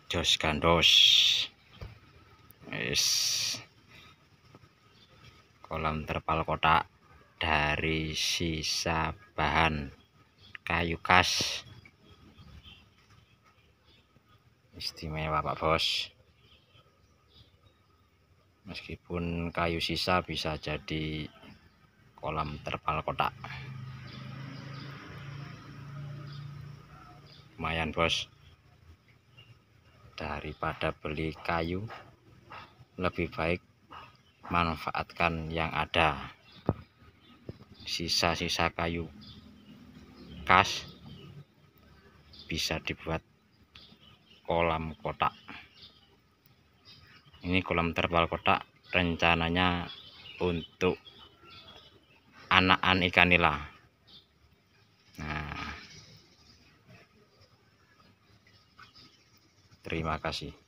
jos gandos. Kolam terpal kotak dari sisa bahan kayu khas. Istimewa Pak Bos. Meskipun kayu sisa bisa jadi kolam terpal kotak. Lumayan Bos. Daripada beli kayu, lebih baik manfaatkan yang ada. Sisa-sisa kayu khas bisa dibuat kolam kotak. Ini kolam terpal kotak rencananya untuk anakan ikan nila. Nah, terima kasih.